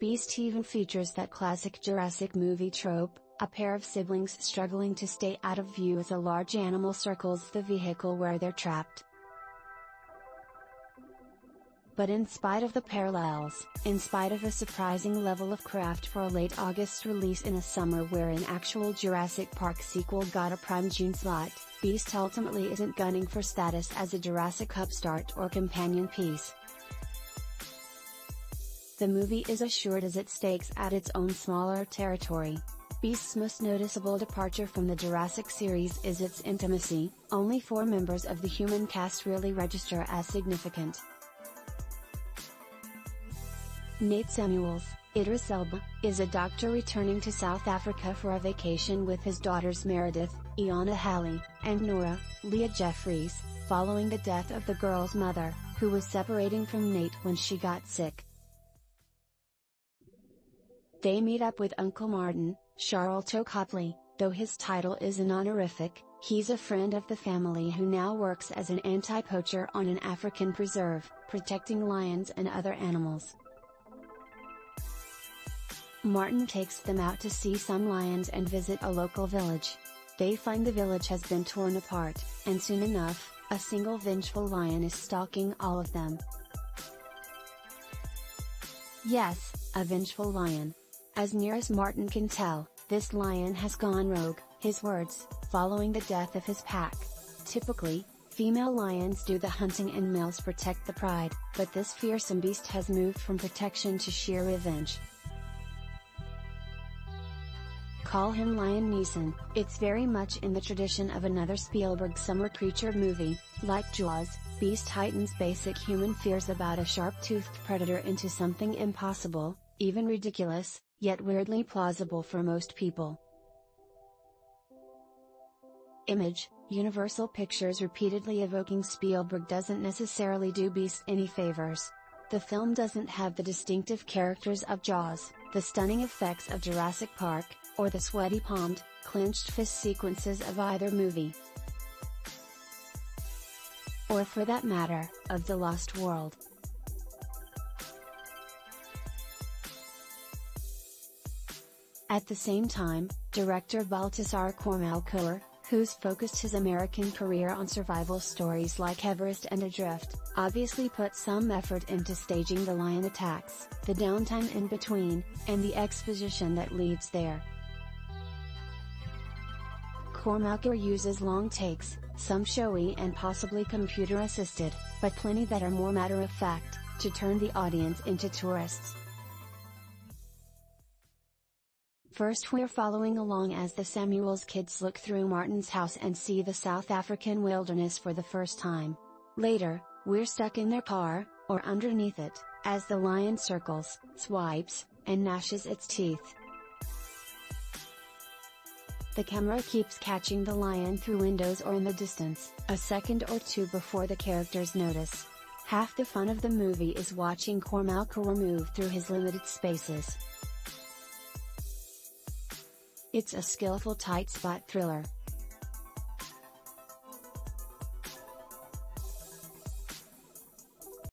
Beast even features that classic Jurassic movie trope, a pair of siblings struggling to stay out of view as a large animal circles the vehicle where they're trapped. But in spite of the parallels, in spite of a surprising level of craft for a late August release in a summer where an actual Jurassic Park sequel got a prime June slot, Beast ultimately isn't gunning for status as a Jurassic upstart or companion piece. The movie is assured as it stakes at its own smaller territory. Beast's most noticeable departure from the Jurassic series is its intimacy. Only 4 members of the human cast really register as significant. Nate Samuels, Idris Elba, is a doctor returning to South Africa for a vacation with his daughters Meredith, Iyana Halley, and Norah, Leah Jeffries, following the death of the girl's mother, who was separating from Nate when she got sick. They meet up with Uncle Martin, Sharlto Copley. Though his title is an honorific, he's a friend of the family who now works as an anti-poacher on an African preserve, protecting lions and other animals. Martin takes them out to see some lions and visit a local village. They find the village has been torn apart, and soon enough, a single vengeful lion is stalking all of them. Yes, a vengeful lion. As near as Martin can tell, this lion has gone rogue, his words, following the death of his pack. Typically, female lions do the hunting and males protect the pride, but this fearsome beast has moved from protection to sheer revenge. Call him Lion Neeson. It's very much in the tradition of another Spielberg summer creature movie. Like Jaws, Beast heightens basic human fears about a sharp-toothed predator into something impossible, even ridiculous, yet weirdly plausible for most people. Image, Universal Pictures repeatedly evoking Spielberg doesn't necessarily do Beast any favors. The film doesn't have the distinctive characters of Jaws, the stunning effects of Jurassic Park, or the sweaty-palmed, clenched-fist sequences of either movie. Or for that matter, of The Lost World. At the same time, director Baltasar Kormákur, who's focused his American career on survival stories like Everest and Adrift, obviously put some effort into staging the lion attacks, the downtime in between, and the exposition that leads there. Kormákur uses long takes, some showy and possibly computer-assisted, but plenty that are more matter-of-fact, to turn the audience into tourists. First we're following along as the Samuels kids look through Martin's house and see the South African wilderness for the first time. Later, we're stuck in their car, or underneath it, as the lion circles, swipes, and gnashes its teeth. The camera keeps catching the lion through windows or in the distance, a second or two before the characters notice. Half the fun of the movie is watching Kormákur move through his limited spaces. It's a skillful tight spot thriller,